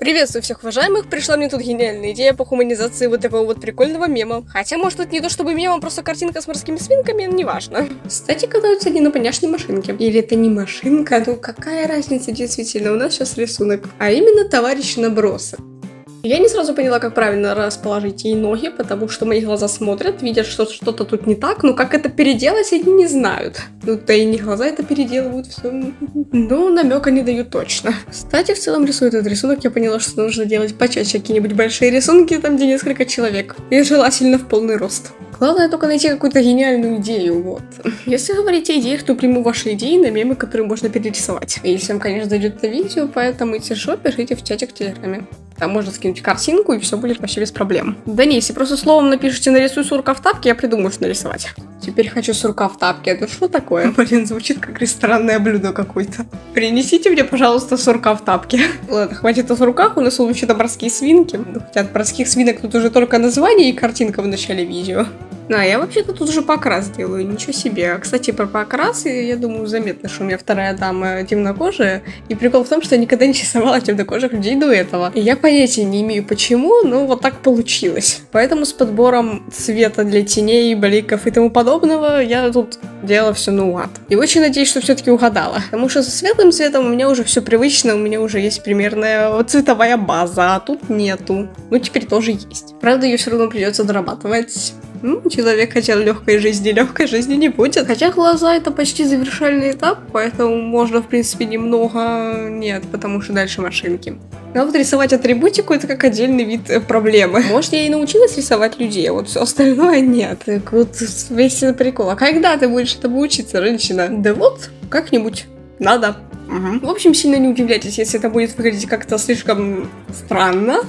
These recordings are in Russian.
Приветствую всех уважаемых, пришла мне тут гениальная идея по хуманизации вот такого вот прикольного мема. Хотя, может, это не то чтобы мем, а просто картинка с морскими свинками, неважно. Кстати, катаются они на поняшной машинке. Или это не машинка, ну какая разница действительно, у нас сейчас рисунок. А именно товарищ набросы. Я не сразу поняла, как правильно расположить ей ноги, потому что мои глаза смотрят, видят, что что-то тут не так, но как это переделать, они не знают. Ну, да и не глаза это переделывают, все. Но намека не дают точно. Кстати, в целом рисуя этот рисунок, я поняла, что нужно делать почаще какие-нибудь большие рисунки, там, где несколько человек. И желательно в полный рост. Главное только найти какую-то гениальную идею, вот. Если говорить о идеях, то приму ваши идеи на мемы, которые можно перерисовать. И если вам, конечно, дойдет это видео, поэтому если что, пишите в чатик в Телеграме. Там можно скинуть картинку, и все будет вообще без проблем. Да не, если просто словом напишите «нарисуй сурка в тапке», я придумаю, что нарисовать. Теперь хочу сурка в тапке. Это что такое? Блин, звучит как ресторанное блюдо какое-то. Принесите мне, пожалуйста, сурка в тапке. Ладно, хватит о сурках, у нас вообще-то морские свинки. Хотя от морских свинок тут уже только название и картинка в начале видео. А, я вообще-то тут уже покрас делаю, ничего себе. Кстати, про покрас, я думаю, заметно, что у меня вторая дама темнокожая. И прикол в том, что я никогда не рисовала темнокожих людей до этого. И я понятия не имею почему, но вот так получилось. Поэтому с подбором цвета для теней, бликов и тому подобного я тут делала все наугад. И очень надеюсь, что все-таки угадала. Потому что со светлым цветом у меня уже все привычно, у меня уже есть примерная цветовая база, а тут нету. Ну, теперь тоже есть. Правда, ее все равно придется дорабатывать. Человек хотел легкой жизни не будет. Хотя глаза это почти завершальный этап, поэтому можно, в принципе, немного... Нет, потому что дальше машинки. А вот рисовать атрибутику это как отдельный вид проблемы. Может, я и научилась рисовать людей, а вот все остальное нет. Так вот, весь прикол. А когда ты будешь этому учиться, женщина? Да вот, как-нибудь надо. В общем, сильно не удивляйтесь, если это будет выглядеть как-то слишком странно.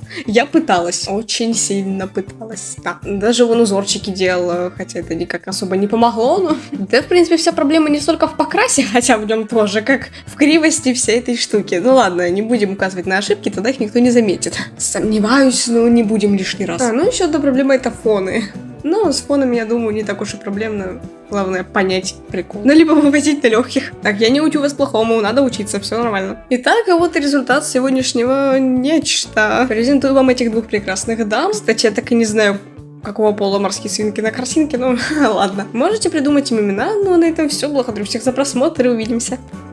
Я пыталась, очень сильно пыталась. Да, даже вон узорчики делала, хотя это никак особо не помогло, но... Да, в принципе, вся проблема не столько в покрасе, хотя в нем тоже, как в кривости всей этой штуки. Ну ладно, не будем указывать на ошибки, тогда их никто не заметит. Сомневаюсь, но не будем лишний раз. Ну еще одна проблема — это фоны. Но с фонами, я думаю, не так уж и проблемно. Главное понять прикол. Ну, либо вывозить на легких. Так, я не учу вас плохому, надо учиться, все нормально. Итак, а вот и результат сегодняшнего нечто. Презентую вам этих двух прекрасных дам. Кстати, я так и не знаю, какого пола морские свинки на картинке, но ладно. Можете придумать им имена, но на этом все. Благодарю всех за просмотр и увидимся.